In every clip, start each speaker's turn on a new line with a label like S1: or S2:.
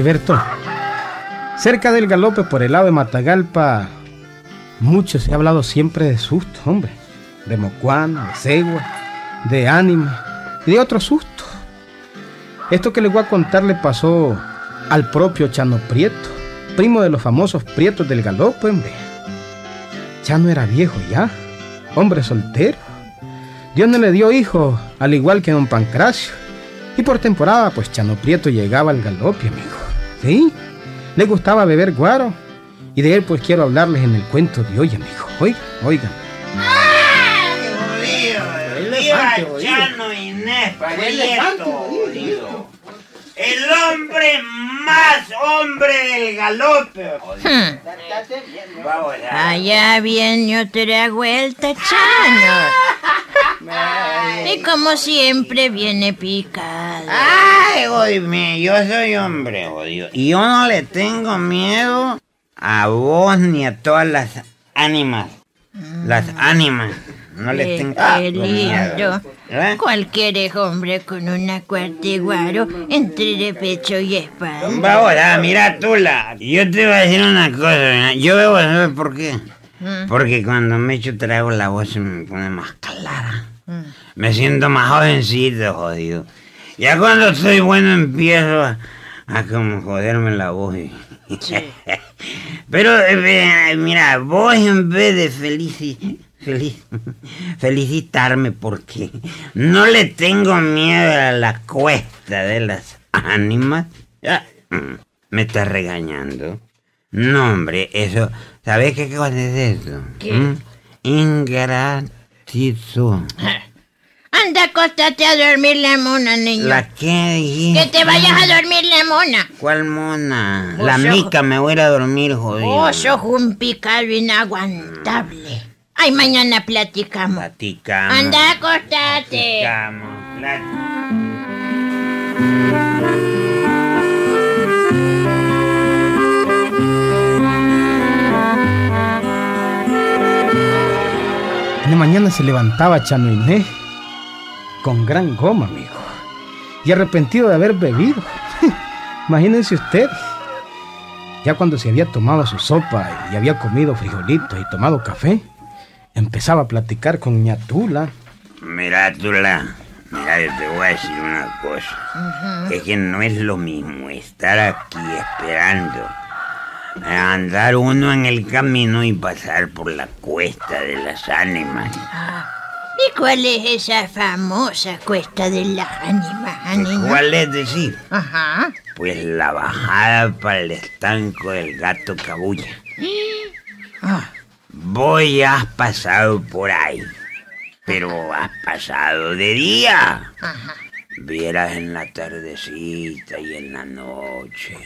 S1: Filiberto, cerca del galope por el lado de Matagalpa, mucho se ha hablado siempre de susto, hombre. De mocuana, de cegua, de ánima y de otros sustos. Esto que les voy a contar le pasó al propio Chano Prieto, primo de los famosos Prietos del galope, hombre. Chano era viejo ya, hombre soltero. Dios no le dio hijos, al igual que don Pancracio. Y por temporada, pues Chano Prieto llegaba al galope, amigo. ¿Sí? Le gustaba beber guaro. Y de él, pues quiero hablarles en el cuento de hoy, amigo. Oigan.
S2: ¡Viva Chano Inés Prieto! El hombre más hombre del galope.
S3: Allá viene otra vuelta, Chano. Y como siempre viene picado.
S2: Ay, oíme, yo soy hombre, odio. Y yo no le tengo miedo a vos ni a todas las ánimas. Las ánimas. No le tengo
S3: miedo. ¿Eh? Cualquier hombre con una cuarta y guaro entre de pecho y espalda.
S2: Ahora, mira, Tula, yo te voy a decir una cosa. Yo bebo, ¿sabes por qué? Porque cuando me echo trago la voz se me pone más clara. Me siento más jovencito, jodido. Ya cuando estoy bueno empiezo a como joderme la voz. Sí. Pero, mira, vos en vez de felicitarme porque no le tengo miedo a la cuesta de las ánimas, ya, me estás regañando. No, hombre, eso, ¿sabes qué cosa es eso?
S3: ¿Qué?
S2: Ingratitud.
S3: Anda, acostate a dormir la mona, niño.
S2: ¿La qué dijiste?
S3: Que te vayas a dormir la mona.
S2: ¿Cuál mona? La mica me voy a ir a dormir, jodido.
S3: Vos sos un picado inaguantable. Ay, mañana platicamos. Anda, acostate.
S1: En la mañana se levantaba Chano Inés con gran goma, amigo, y arrepentido de haber bebido. Imagínense ustedes. Ya cuando se había tomado su sopa y había comido frijolitos y tomado café, empezaba a platicar con ña Tula.
S2: Mira, Tula, mira, yo te voy a decir una cosa. Es que no es lo mismo estar aquí esperando a andar uno en el camino y pasar por la cuesta de las ánimas.
S3: ¿Y cuál es esa famosa cuesta de las ánimas, niño?
S2: ¿Cuál es decir?
S3: Ajá.
S2: Pues la bajada para el estanco del gato Cabuya. Vos ya has pasado por ahí, pero has pasado de día.
S3: Ajá.
S2: Vieras en la tardecita y en la noche.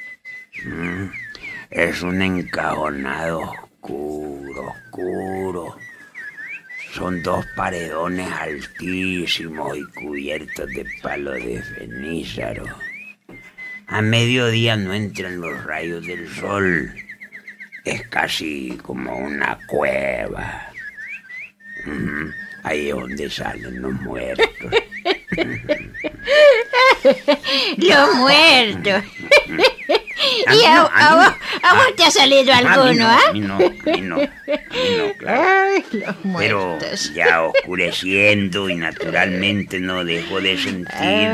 S2: Es un encajonado oscuro. Son dos paredones altísimos y cubiertos de palo de fenízaro. A mediodía no entran los rayos del sol. Es casi como una cueva. Ahí es donde salen los muertos.
S3: Los muertos. ¿Y a vos te ha salido alguno, ah?
S2: A mí no, claro.
S3: Ay, los
S2: pero
S3: muertos.
S2: ya oscureciendo y naturalmente no dejo de sentir,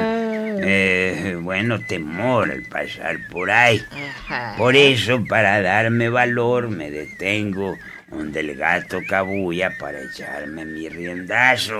S2: temor al pasar por ahí.
S3: Ajá.
S2: Por eso, para darme valor, me detengo donde el gato Cabuya para echarme mi riendazo.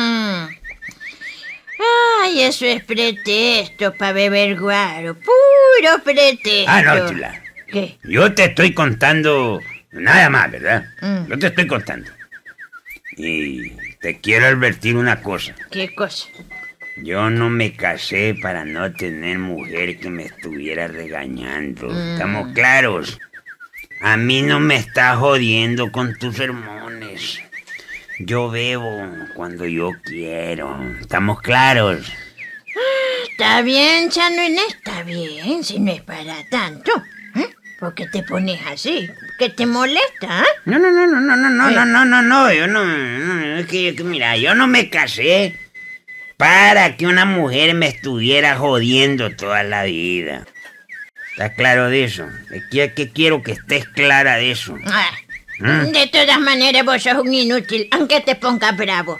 S3: Ay, eso es pretexto para beber guaro. Puro pretexto.
S2: No, Chula.
S3: ¿Qué?
S2: Yo te estoy contando nada más, ¿verdad? Yo te estoy contando. Y te quiero advertir una cosa.
S3: ¿Qué cosa?
S2: Yo no me casé para no tener mujer que me estuviera regañando. ¿Estamos claros? A mí no me estás jodiendo con tus sermones. Yo bebo cuando yo quiero. ¿Estamos claros?
S3: Está bien, Chano Inés, está bien, si no es para tanto. ¿Por qué te pones así? ¿Qué te molesta?
S2: No, yo no, es que mira, yo no me casé para que una mujer me estuviera jodiendo toda la vida. ¿Estás claro de eso? Que quiero que estés clara de eso.
S3: De todas maneras, vos sos un inútil, aunque te pongas bravo.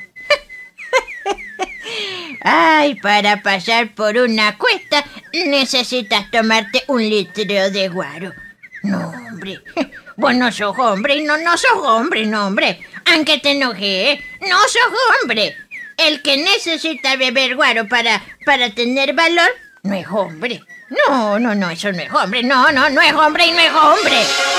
S3: Ay, para pasar por una cuesta necesitas tomarte 1 litro de guaro. No, hombre. Vos no sos hombre y no sos hombre, no, hombre. Aunque te enoje, no sos hombre. El que necesita beber guaro para tener valor no es hombre. No, eso no es hombre. No es hombre y no es hombre.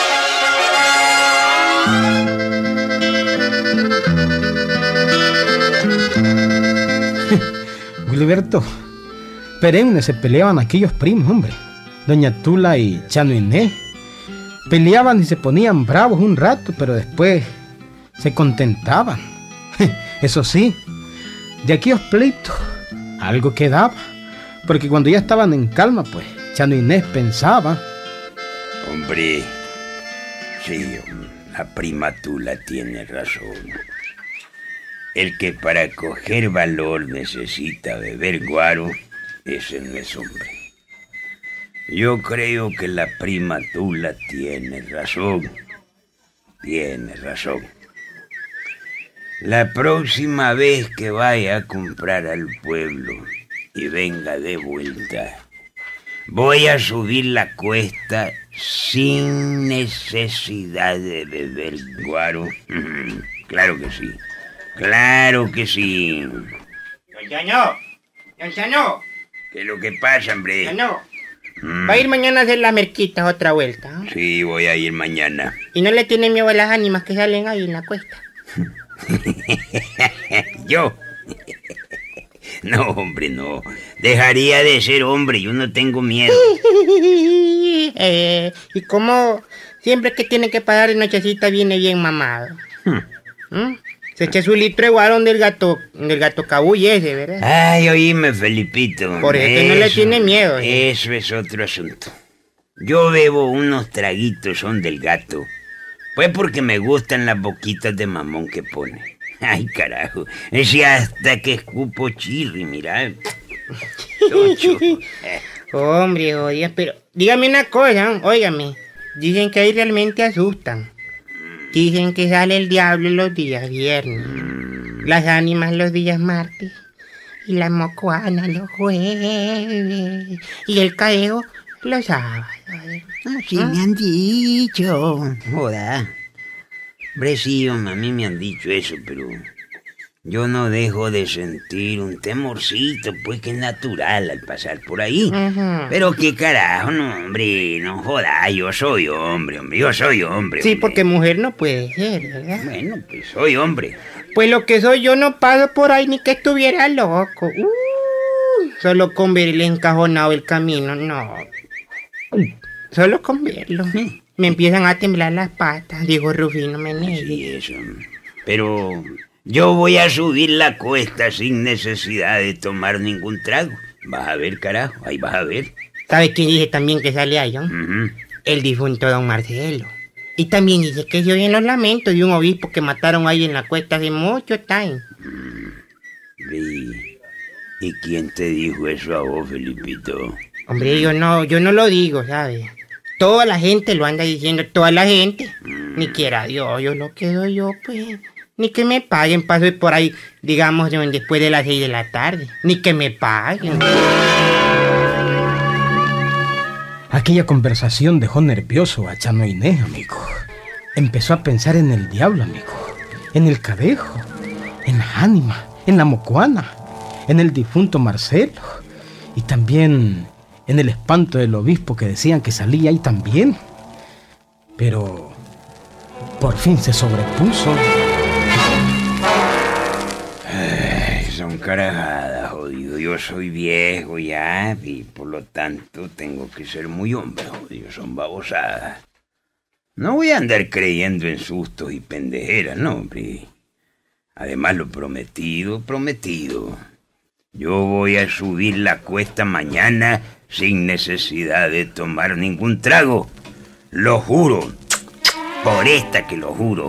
S1: Gilberto, perenne se peleaban aquellos primos, hombre. Doña Tula y Chano Inés. Peleaban y se ponían bravos un rato, pero después se contentaban. Eso sí, de aquellos pleitos algo quedaba, porque cuando ya estaban en calma, pues Chano Inés pensaba:
S2: hombre, sí, la prima Tula tiene razón. El que para coger valor necesita beber guaro, ese no es hombre. Yo creo que la prima Tula tiene razón. Tiene razón. La próxima vez que vaya a comprar al pueblo y venga de vuelta, voy a subir la cuesta sin necesidad de beber guaro. Claro que sí. Claro que sí.
S4: Don Chano.
S2: ¿Qué es lo que pasa, hombre?
S4: Chano. ¿Va a ir mañana a hacer las merquitas otra vuelta?
S2: Sí, voy a ir mañana.
S4: ¿Y no le tiene miedo a las ánimas que salen ahí en la cuesta?
S2: ¿Yo? No, hombre, no. Dejaría de ser hombre, yo no tengo miedo.
S4: ¿Y cómo siempre que tiene que parar de nochecita viene bien mamado? Se echa su litro de guaro del gato cabuy ese, ¿verdad?
S2: Ay, oíme, Felipito.
S4: Por eso no le tiene miedo.
S2: Eso es otro asunto. Yo bebo unos traguitos, son del gato. Pues porque me gustan las boquitas de mamón que pone. Ay, carajo. Ese hasta que escupo chirri, mira.
S4: Hombre, oye, pero dígame una cosa, óigame. Dicen que ahí realmente asustan. Dicen que sale el diablo los días viernes, las ánimas los días martes, y la mocuana los jueves, y el caeo los sábados.
S2: Así me han dicho. Joda. Hombre, sí, a mí me han dicho eso, pero yo no dejo de sentir un temorcito, pues que es natural al pasar por ahí. Pero qué carajo, no, hombre, no joda, yo soy hombre, yo soy hombre.
S4: Sí, porque mujer no puede ser, ¿verdad?
S2: Bueno, pues soy hombre.
S4: Pues lo que soy yo no paso por ahí ni que estuviera loco. Solo con verle encajonado el camino, no. Solo con verlo. Me empiezan a temblar las patas, dijo Rufino Meneses.
S2: Sí, eso. Pero yo voy a subir la cuesta sin necesidad de tomar ningún trago. Vas a ver, carajo, ahí vas a ver.
S4: ¿Sabes quién dice también que sale ahí? El difunto don Marcelo. Y también dice que se oyen los lamentos de un obispo que mataron ahí en la cuesta hace mucho tiempo.
S2: ¿Y quién te dijo eso a vos, Felipito?
S4: Hombre, yo no lo digo, ¿sabes? Toda la gente lo anda diciendo, toda la gente. Ni quiera Dios, yo lo quedo yo, pues. Ni que me paguen, paso por ahí, digamos, después de las 6 de la tarde. Ni que me paguen.
S1: Aquella conversación dejó nervioso a Chano Inés, amigo. Empezó a pensar en el diablo, amigo. En el cadejo, en la ánima, en la mocuana, en el difunto Marcelo. Y también en el espanto del obispo que decían que salía ahí también. Pero por fin se sobrepuso.
S2: Son carajadas, jodido. Yo soy viejo ya y por lo tanto tengo que ser muy hombre, jodido. Son babosadas. No voy a andar creyendo en sustos y pendejeras, no, hombre. Además, lo prometido, prometido. Yo voy a subir la cuesta mañana sin necesidad de tomar ningún trago. Lo juro. Por esta que lo juro.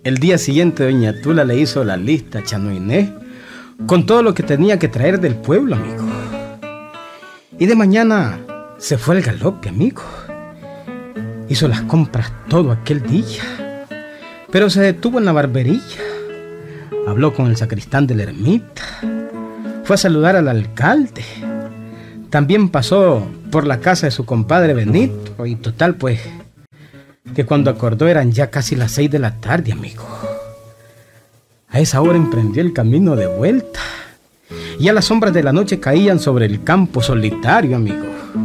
S1: El día siguiente doña Tula le hizo la lista a Chano Inés con todo lo que tenía que traer del pueblo, amigo. Y de mañana se fue al galope, amigo. Hizo las compras todo aquel día, pero se detuvo en la barbería. Habló con el sacristán de la ermita. Fue a saludar al alcalde. También pasó por la casa de su compadre Benito. Y total, pues, que cuando acordó eran ya casi las 6 de la tarde, amigo. A esa hora emprendió el camino de vuelta. Ya las sombras de la noche caían sobre el campo solitario, amigo.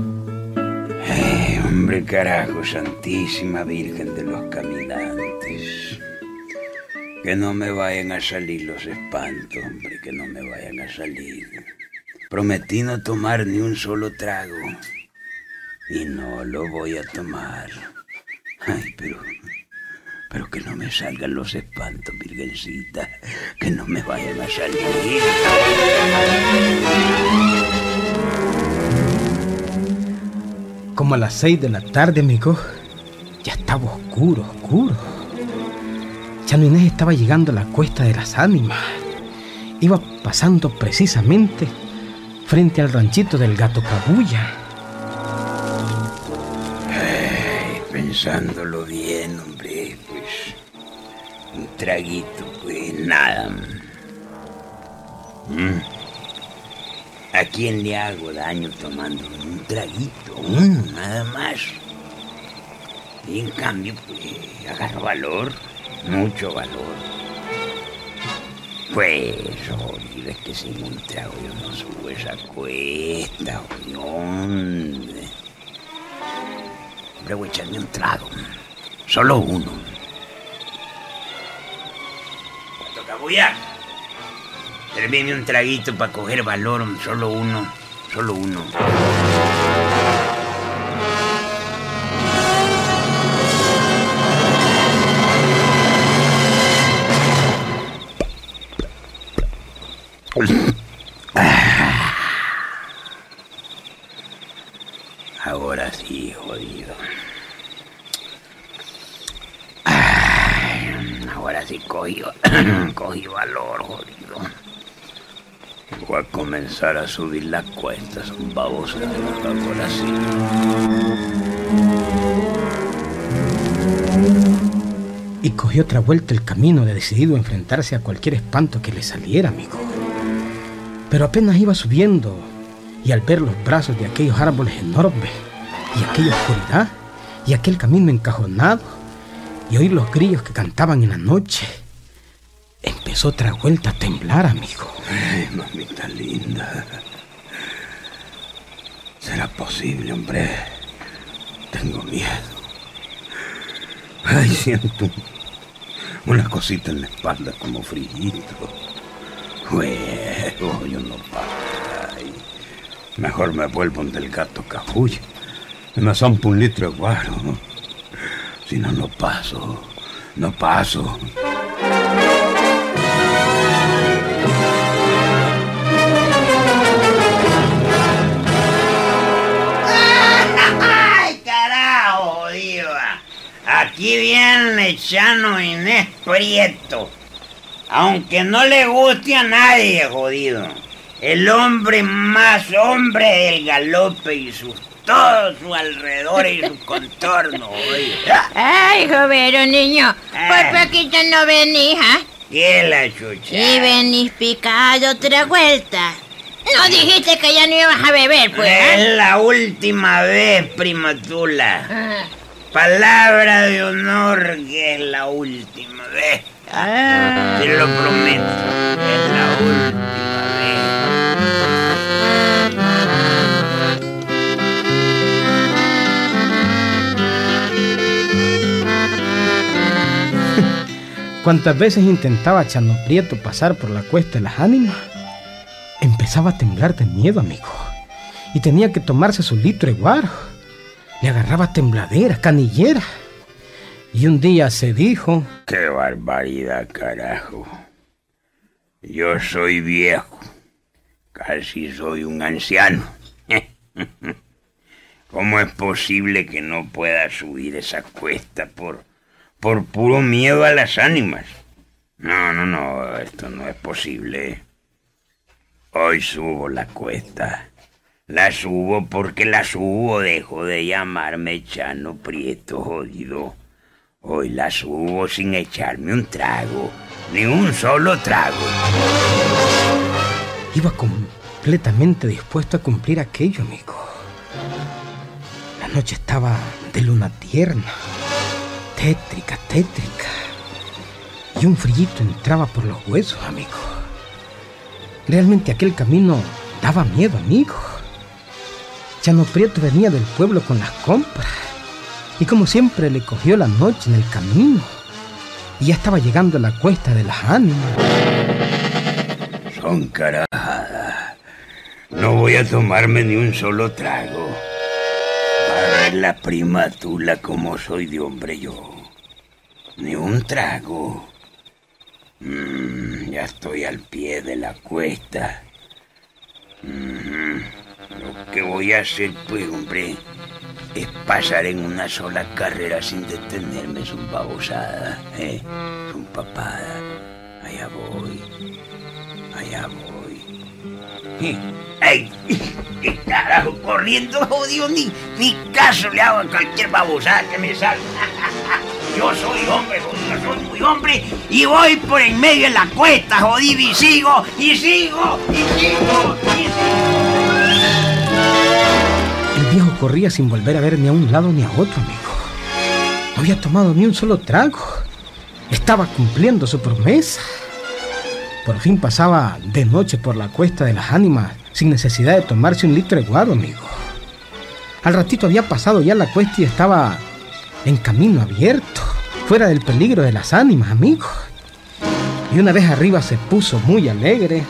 S2: Hombre, carajo, Santísima Virgen de los Caminantes. Que no me vayan a salir los espantos, hombre, que no me vayan a salir. Prometí no tomar ni un solo trago. Y no lo voy a tomar. Ay, pero que no me salgan los espantos, Virgencita. Que no me vayan a salir.
S1: Como a las 6 de la tarde, amigo, ya estaba oscuro. Chano Inés estaba llegando a la cuesta de las Ánimas. Iba pasando precisamente frente al ranchito del Gato Cabuya.
S2: Pensándolo bien, hombre, pues un traguito, pues nada. ¿A quién le hago daño tomando un traguito? Uno, nada más. Y en cambio, pues agarro valor, mucho valor. Pues, jodido, es que sin un trago yo no subo esa cuesta, hombre. Hombre, voy a echarme un trago. Solo uno. Gato Cabuya, servíme un traguito para coger valor, solo uno. Ahora sí, jodido. Ahora sí cogí valor, jodido. Voy a comenzar a subir las cuestas, un baboso de ahora sí.
S1: Y cogió otra vuelta el camino, decidido a enfrentarse a cualquier espanto que le saliera, amigo. Pero apenas iba subiendo, y al ver los brazos de aquellos árboles enormes, y aquella oscuridad, y aquel camino encajonado, y oír los grillos que cantaban en la noche, empezó otra vuelta a temblar, amigo.
S2: Ay, mamita linda. ¿Será posible, hombre? Tengo miedo. Ay, siento una cosita en la espalda como frillito. Huevo, yo no paso. Ay, mejor me vuelvo del Gato Cabuya y me zampo un litro de guaro. Si no, no paso. ¡Ay, carajo, diva! Aquí viene Chano Inés Prieto. Aunque no le guste a nadie, jodido. El hombre más hombre del galope y todo su alrededor y su contorno, oye.
S3: Ay, jovero, niño. Por poquito no venís, ¿ah?
S2: ¿Qué la chucha?
S3: Y venís picado otra vuelta. No dijiste que ya no ibas a beber, pues, ¿eh?
S2: Es la última vez, prima Tula. Palabra de honor que es la última vez. Te lo prometo. Es la última vez.
S1: Cuantas veces intentaba Chano Prieto pasar por la cuesta de las Ánimas, empezaba a temblar de miedo, amigo. Y tenía que tomarse su litro de guaro. Le agarraba tembladeras, canilleras. Y un día se dijo:
S2: ¡Qué barbaridad, carajo! Yo soy viejo. Casi soy un anciano. ¿Cómo es posible que no pueda subir esa cuesta por por puro miedo a las ánimas. No, esto no es posible. Hoy subo la cuesta. La subo porque la subo, dejo de llamarme Chano Prieto, jodido. Hoy la subo sin echarme un trago, ni un solo trago.
S1: Iba completamente dispuesto a cumplir aquello, amigo. La noche estaba de luna tierna, tétrica. Y un frillito entraba por los huesos, amigo. Realmente aquel camino daba miedo, amigo. Chano Prieto venía del pueblo con las compras. Y como siempre le cogió la noche en el camino. Y ya estaba llegando a la cuesta de las ánimas.
S2: Son carajadas. No voy a tomarme ni un solo trago. A ver la prima Tula como soy de hombre yo. Ni un trago. Ya estoy al pie de la cuesta. Lo que voy a hacer, pues, hombre, es pasar en una sola carrera sin detenerme. Son babosadas, son papadas. Allá voy. ¡Ey! Carajo, corriendo, jodido, ni caso le hago a cualquier babosada que me salga. Yo soy hombre, jodido, soy muy hombre, y voy por en medio de la cuesta, jodido, y sigo.
S1: El viejo corría sin volver a ver ni a un lado ni a otro, amigo. No había tomado ni un solo trago. Estaba cumpliendo su promesa. Por fin pasaba de noche por la cuesta de las ánimas sin necesidad de tomarse un litro de guaro, amigo. Al ratito había pasado ya la cuesta y estaba en camino abierto, fuera del peligro de las ánimas, amigo. Y una vez arriba se puso muy alegre.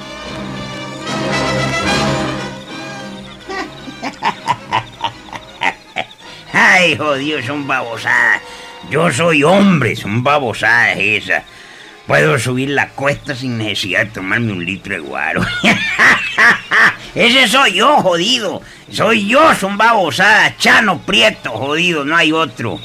S2: Ay, jodido, son babosadas. Yo soy hombre, son babosadas esas. Puedo subir la cuesta sin necesidad de tomarme un litro de guaro. Ese soy yo, jodido. Soy yo, son babosadas. Chano Prieto, jodido, no hay otro.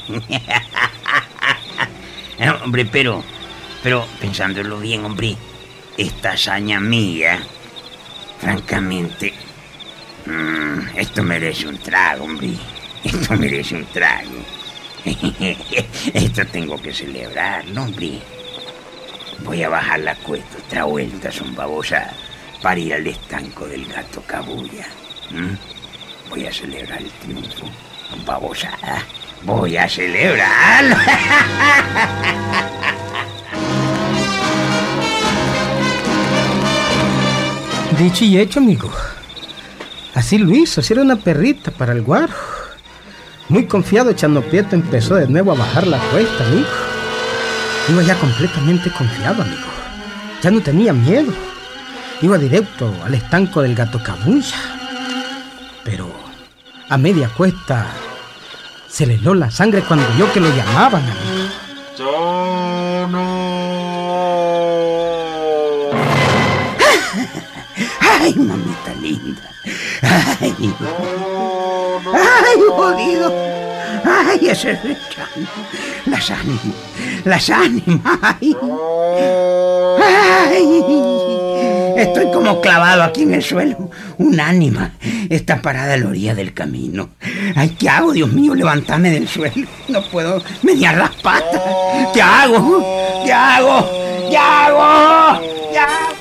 S2: Hombre, pero pensándolo bien, hombre, esta hazaña mía, francamente, esto merece un trago, hombre. Esto merece un trago. Esto tengo que celebrarlo, hombre. Voy a bajar la cuesta otra vuelta, son babosadas, para ir al estanco del gato Cabulla. Voy a celebrar el triunfo, son babosadas. Voy a celebrarlo.
S1: Dicho y hecho, amigo. Así lo hizo, así era una perrita para el guaro. Muy confiado, Chano Prieto empezó de nuevo a bajar la cuesta, amigo. Iba ya completamente confiado, amigo. Ya no tenía miedo. Iba directo al estanco del gato Cabulla. Pero a media cuesta se le heló la sangre cuando vio que lo llamaban, amigo.
S5: ¡Chano!
S2: ¡Ay, mamita linda! ¡Ay! ¡Ay, jodido! ¡Ay, ese es el Chano! ¡Las ánimas! ¡Ay! ¡Ay! Estoy como clavado aquí en el suelo. Un ánima está parada a la orilla del camino. ¡Ay, qué hago, Dios mío! Levántame del suelo. No puedo menear las patas. ¿Qué hago? ¿Qué hago? ¿Qué hago? ¿Qué hago?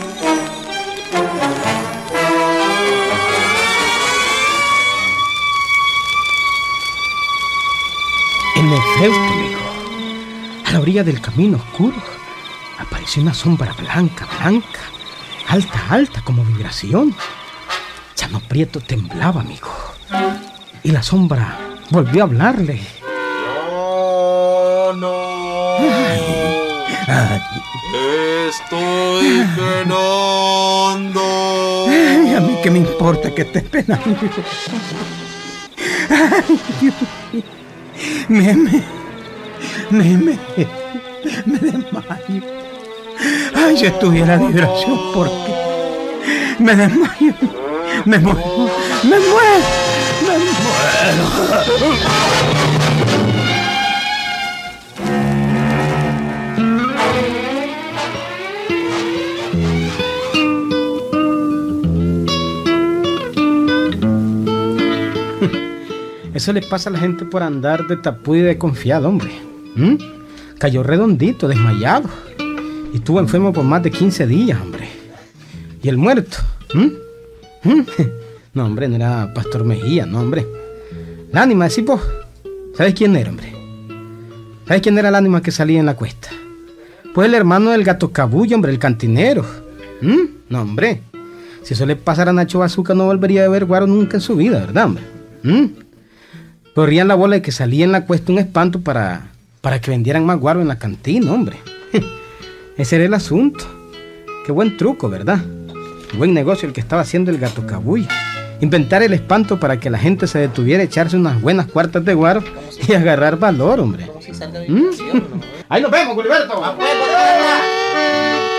S1: En efecto, amigo, a la orilla del camino oscuro apareció una sombra blanca, alta como vibración. Chano Prieto temblaba, amigo, y la sombra volvió a hablarle.
S5: Estoy penando.
S2: Ay, a mí qué me importa que estés penando. Ay, Dios mío. Me desmayo. Ay, si estuviera vibración, ¿por qué? Me desmayo. Me muero.
S1: Eso le pasa a la gente por andar de tapudo y de confiado, hombre. Cayó redondito, desmayado. Y estuvo enfermo por más de 15 días, hombre. ¿Y el muerto? No, hombre, no era Pastor Mejía, no, hombre. El ánima, ¿sí, vos? ¿Sabes quién era, hombre? ¿Sabes quién era el ánima que salía en la cuesta? Pues el hermano del Gato Cabullo, hombre, el cantinero. No, hombre. Si eso le pasara a Nacho Bazooka, no volvería a ver guaro nunca en su vida, ¿verdad, hombre? Corrían la bola de que salía en la cuesta un espanto para que vendieran más guaro en la cantina, hombre. Ese era el asunto. Qué buen truco, ¿verdad? Qué buen negocio el que estaba haciendo el Gato Cabullo. Inventar el espanto para que la gente se detuviera a echarse unas buenas cuartas de guaro y agarrar valor, hombre. Ahí nos vemos, Gilberto.